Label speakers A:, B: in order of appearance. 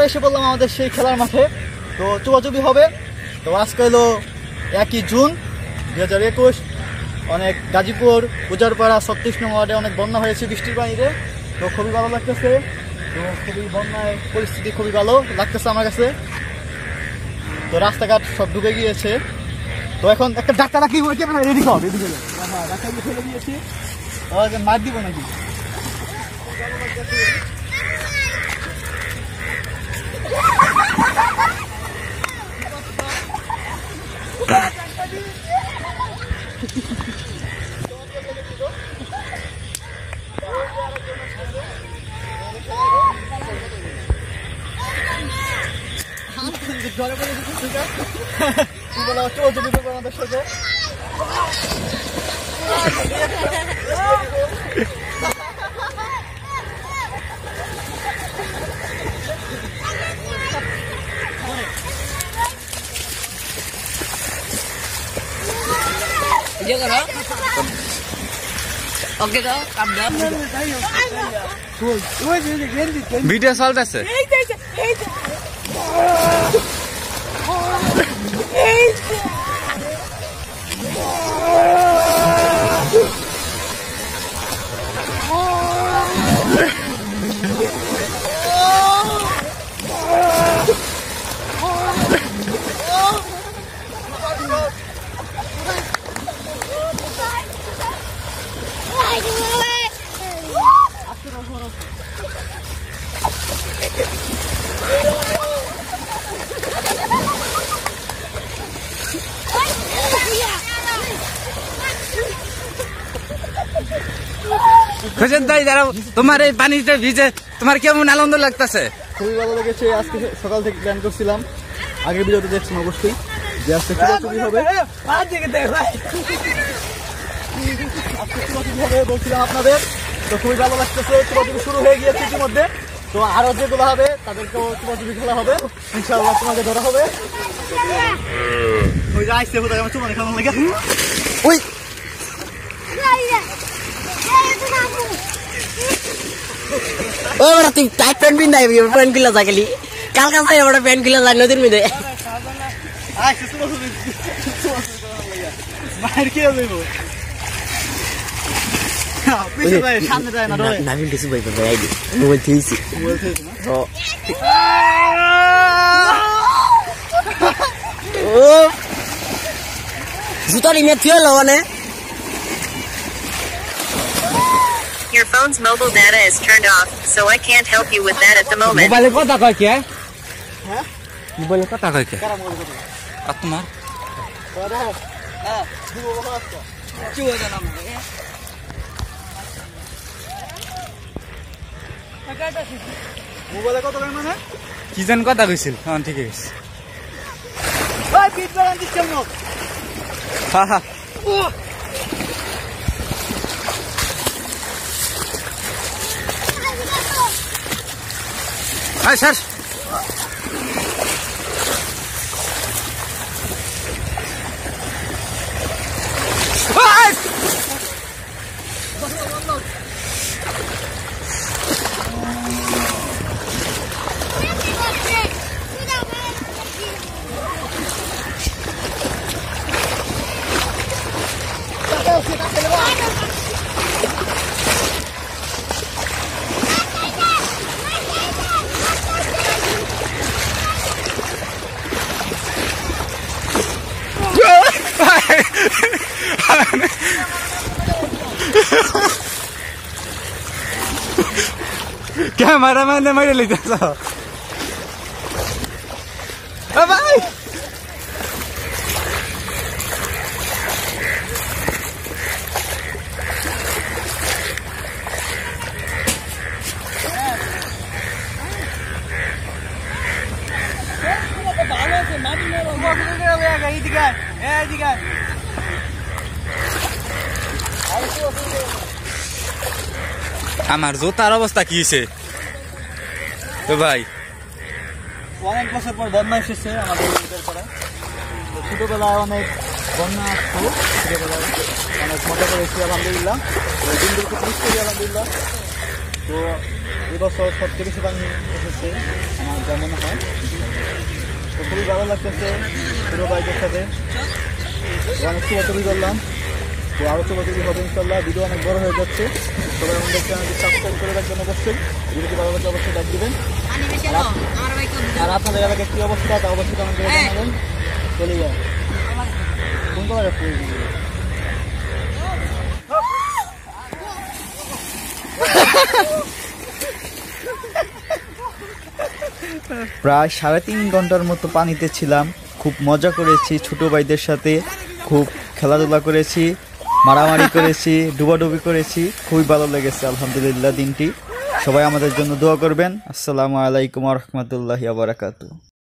A: এসে বললাম আমাদের সেই খেলার মাঠে। তো চুপাচুপি হবে। তো আজকে হলো 1 জুন 2021। অনেক গাজীপুর উজারপাড়া 36 নং ওয়ার্ডে অনেক বন্যা হয়েছে বৃষ্টির পানিতে। তো খুবই ভালো লাগতেছে। তো খুবই বন্যায় পরিস্থিতি খুবই ভালো লাগতেছে আমার কাছে। তো রাস্তাঘাট সব ডুবে গিয়েছে। তো এখন একটা ডাক্তার রাখি রেডি কর, রেডি করে ডাক্তার ফেলে দিয়েছি। মার দিব নাকি? ঘরে বলে দিচ্ছি, ঠিক আছে? তুই বলো চৌধুরী তো আমাদের সাথে
B: ভিডিও চলতেছে। তোমার এই পানিতে ভিজে তোমার কেমন আনন্দ লাগতেছে?
A: খুবই ভালো লেগেছে। আজকে সকাল থেকে প্ল্যান করছিলাম, আগের ভিডিওতে দেখছেন অবশ্যই যে আজকে চুপাচুপি হবে। আজকে চুপাচুপি হবে বলছিলাম আপনাদের। তো খুবই ভালো লাগতেছে। চুপাচুপি শুরু হয়ে গিয়েছে ইতিমধ্যে। তো আরো যেগুলো হবে তাদেরকেও চুপাচুপি খেলা হবে ইনশাআল্লাহ, তোমাকে ধরা হবে। ওই যে আইসে কোথায় আমার চুপা দেখানো লাগে। ওই
C: তুই টাইট প্যান্ট পিন্ধাই প্যান্ট গুলা থাকলি কাল কাছে আমরা প্যান্ট গুলা যাই নদীর মধ্যে জুতা নিয়ে থিয়ে লো মানে
D: Your phone's mobile data is turned off, so I can't help you with that at the moment.
B: মোবাইলে কথা কয় কে? হ্যাঁ মোবাইলে কথা কয় কে? তোমার
A: মোবাইলে কত মানে
B: কি জান কথা কইছিল? হ্যাঁ ঠিক আছে।
A: ভাই পিট বাড়ান দিছ কেন?
B: হ্যাঁ হ্যাঁ Hi, sir. Cameraman ne mere litas. Bye. আমার জুতার অবস্থা কি হয়েছে ভাই?
A: অনেক বছর পর বন্যা এসেছে আমাদের উজারপাড়ায়। তো ছোটবেলায় অনেক বন্যা আসতো, ছোটবেলায় অনেক মজা করেছি আলহামদুলিল্লাহ। দিনগুলো খুব মিস করি আলহামদুলিল্লাহ। তো এবছর সবচেয়ে বেশি পানি এসেছে আমার কেমন হয়। তো খুবই ভালো লাগতেছে পুরো বাইকের সাথে। অনেক ছবি করলাম, তো আরও ছবি হবে ইনশাল্লাহ। ভিডিও অনেক বড় হয়ে যাচ্ছে, সবাই আমাদের চ্যানেলটি সাবস্ক্রাইব করে রাখবেন অবশ্যই। ভিডিওটি ভালো লাগলে অবশ্যই লাইক দিবেন। আর আপনাদের এলাকায় কী অবস্থা তা অবশ্যই কমেন্ট করে জানাবেন। চলে যায় কোন কলার প্রায় 3.5 ঘন্টার মতো পানিতে ছিলাম। খুব মজা করেছি ছোটো ভাইদের সাথে, খুব খেলাধুলা করেছি, মারামারি করেছি, ডুবাডুবি করেছি। খুবই ভালো লেগেছে আলহামদুলিল্লাহ দিনটি। সবাই আমাদের জন্য দোয়া করবেন। আসসালামু আলাইকুম ওয়া রাহমাতুল্লাহি ওয়া বারাকাতুহু।